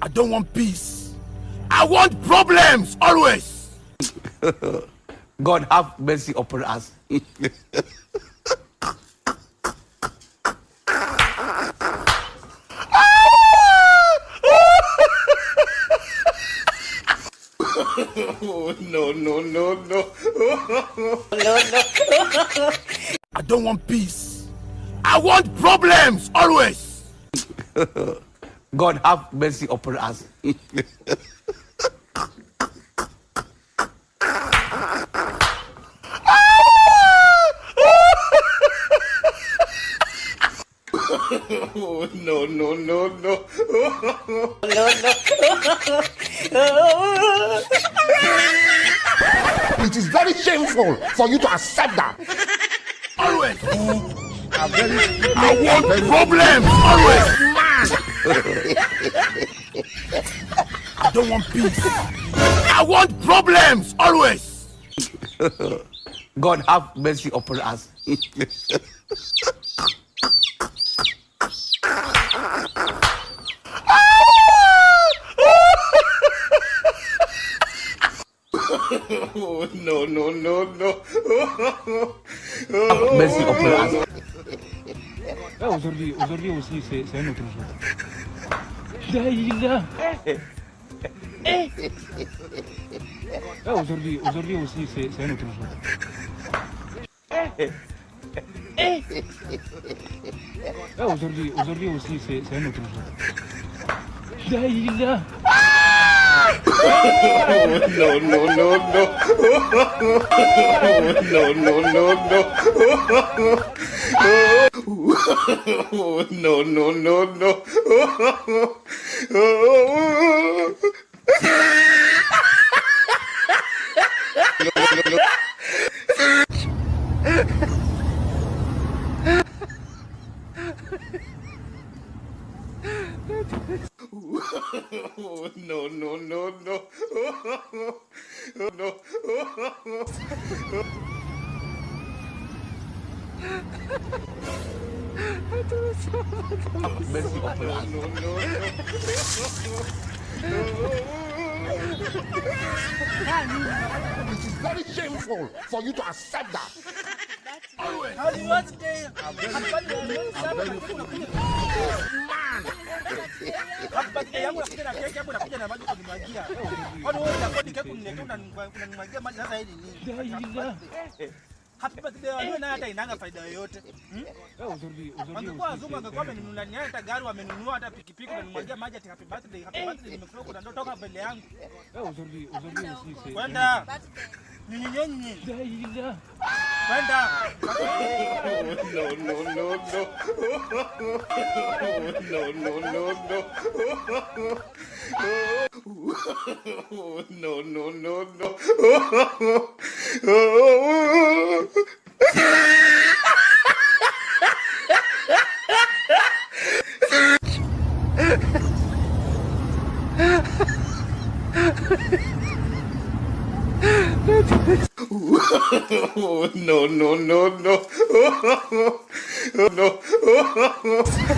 I don't want peace. I want problems always. God have mercy upon us. Oh, no. I don't want peace. I want problems always. God have mercy upon us. Oh, no. It is very shameful for you to accept that. Always. I want problems always. I don't want peace. I want problems always. God have mercy upon us. Oh, no. Mercy upon us. Aujourd'hui aussi, c'est un autre jour. Daïla. Aujourd'hui aussi, c'est un autre jour. Aujourd'hui aussi, c'est un autre jour. Daïla. No. Mercy upon us. It is very shameful for you to accept that. Happy birthday, wewe na hata inanga faida yoyote. Angekuwa azungu angekuwa amenunua nyanya hata gari wamenunua hata pikipiki na nimwagia maji ati happy birthday nimefurahi ndo toka mbele yangu. Aujourd'hui aussi, c'est... Kwenda. Nyinyi. Kwenda. No.